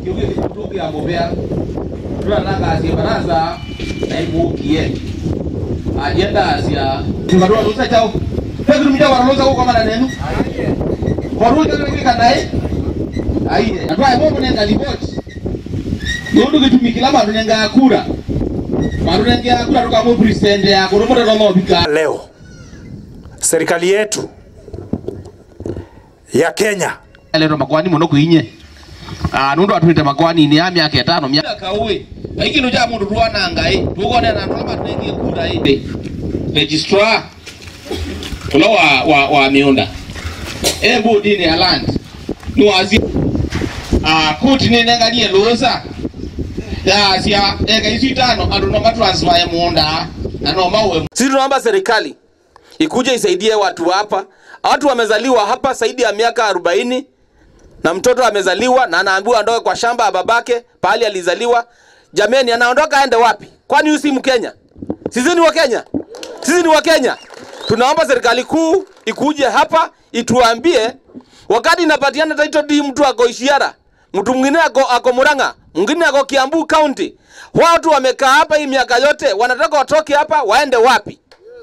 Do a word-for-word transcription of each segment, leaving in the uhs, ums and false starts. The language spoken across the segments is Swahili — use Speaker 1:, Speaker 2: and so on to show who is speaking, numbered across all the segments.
Speaker 1: kiuge kitutuki ya mobea tuna nanga asia baraza na ibukie agenda asia tungadua rusa chao Pedro mja waraloza huko kama neno waruja kile kanai aiye atwaye mombo nenga liboti yondo kitumikila bantu nenga akura bantu nenga akura toka mo president ya koromoda no bika
Speaker 2: leo serikali yetu ya Kenya
Speaker 1: lero makwani muno kuinye ah nundo atwite makwani ni ya miaka tano miaka uwe ikino ja mundu ruana ngai tugone na ndo matenge kura ide registrar kula wa wa, wa miunda ebu dini ya land nuazi ah kuti ni nengalie loza ya sia eka hizi tano aduno matransfer ya muunda na no mawe.
Speaker 3: Sisi tunaomba serikali ikuje isaidie watu hapa. Watu wamezaliwa hapa zaidi ya miaka arobaini na mtoto amezaliwa na anaambiwa aondoke kwa shamba ya babake pahali alizaliwa. Jameni, anaondoka aende wapi? Kwani huyu si Mkenya? Sisi ni wa Kenya. Sisi ni wa Kenya. Tunaomba serikali kuu ikuje hapa ituambie wakati inapatiana title deed mtu ako Ishiara, mtu mwingine ako ako Murang'a, mwingine ako Kiambu County. Watu wamekaa hapa hii miaka yote, wanataka watoke hapa waende wapi?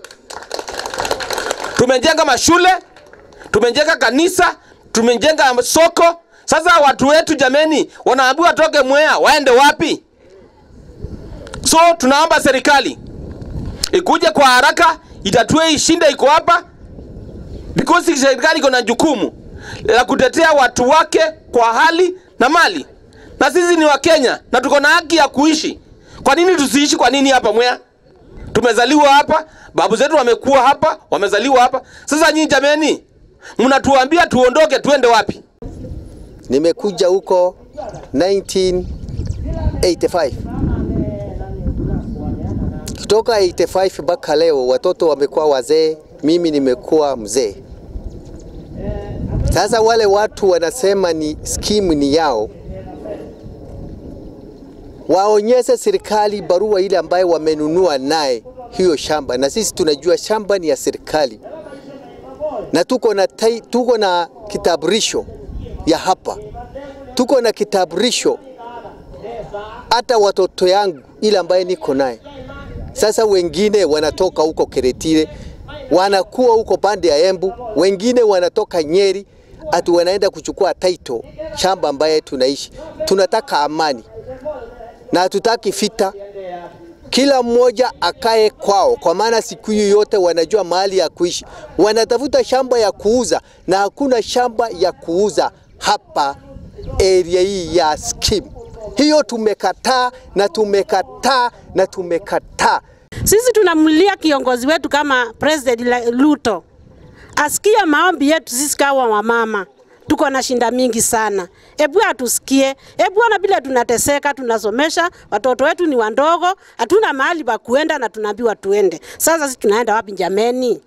Speaker 3: Tumejenga mashule, tumejenga kanisa, tumejenga soko. Sasa watu wetu jameni wanaambiwa toke Mwea waende wapi? So tunaomba serikali ikuje kwa haraka itatue ishinde iko hapa, because serikali iko na jukumu la kutetea watu wake kwa hali na mali. Na sisi ni wa Kenya na tuko na haki ya kuishi. Kwa nini tusiishi kwa nini hapa Mwea? Tumezaliwa hapa, babu zetu wamekuwa hapa, wamezaliwa hapa. Sasa nyinyi jameni, mnatuambia tuondoke tuende wapi?
Speaker 4: Nimekuja huko nineteen eighty-five. Kutoka eighty-five mpaka leo watoto wamekuwa wazee, mimi nimekuwa mzee. Sasa wale watu wanasema ni scheme ni yao. Waonyeshe serikali barua ile ambayo wamenunua naye hiyo shamba, na sisi tunajua shamba ni ya serikali. Na tuko na tai, tuko na kitambulisho ya hapa. Tuko na kitambulisho hata watoto yangu ile ambayo niko naye. Sasa wengine wanatoka huko Keretire, wanakuwa huko pande ya Embu, wengine wanatoka Nyeri, atu wanaenda kuchukua title shamba ambaye tunaishi. Tunataka amani. Na hatutaki vita. Kila mmoja akae kwao, kwa maana siku yote wanajua mahali ya kuishi. Wanatafuta shamba ya kuuza na hakuna shamba ya kuuza hapa area hii ya scheme. Hiyo tumekataa na tumekataa na tumekataa.
Speaker 5: Sisi tunamlia kiongozi wetu kama President Ruto. Asikia maombi yetu sisi kama wamama. Tuko na shinda mingi sana. Ebu atusikie. Ebu ana bila tunateseka, tunasomesha, watoto wetu ni wandogo, hatuna mahali pa kuenda na tunaambiwa tuende. Sasa sisi tunaenda wapi jameni?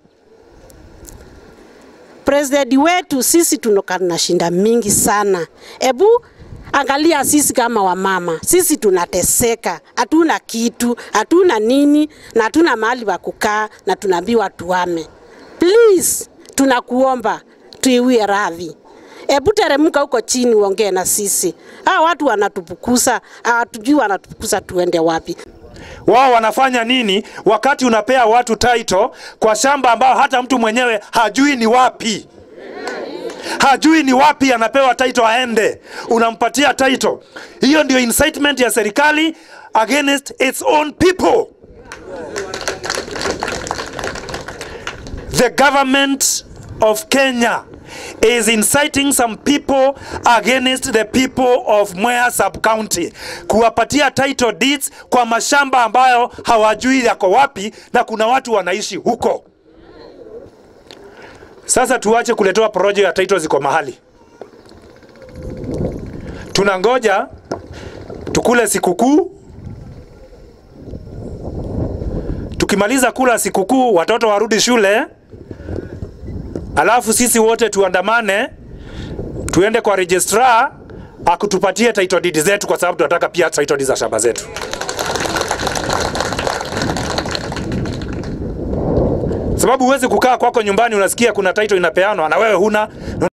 Speaker 5: President wetu sisi tunoka na shinda mingi sana. Ebu angalia sisi kama wamama. Sisi tunateseka, hatuna kitu, hatuna nini na hatuna mahali pa kukaa na tunaambiwa tuame. Please, tunakuomba tuiwie radhi. Ebu teremka huko chini uongee na sisi. Hao watu wanatupukusa, hatujui wanatupukusa tuende wapi.
Speaker 2: Wao wanafanya nini wakati unapea watu title kwa shamba ambao hata mtu mwenyewe hajui ni wapi? Hajui ni wapi anapewa title aende. Unampatia title. Hiyo ndio incitement ya serikali against its own people. The government of Kenya is inciting some people against the people of Mwea sub-county. Kuwapatia title deeds kwa mashamba ambayo hawajui yako wapi na kuna watu wanaishi huko. Sasa tuache kuletewa project ya title ziko mahali. Tunangoja tukule sikukuu. Tukimaliza kula sikukuu watoto warudi shule. Alafu sisi wote tuandamane tuende kwa registrar akutupatie title deed zetu, kwa sababu tunataka pia title deed za shamba zetu. Sababu huwezi kukaa kwako nyumbani unasikia kuna title inapeanwa na wewe huna.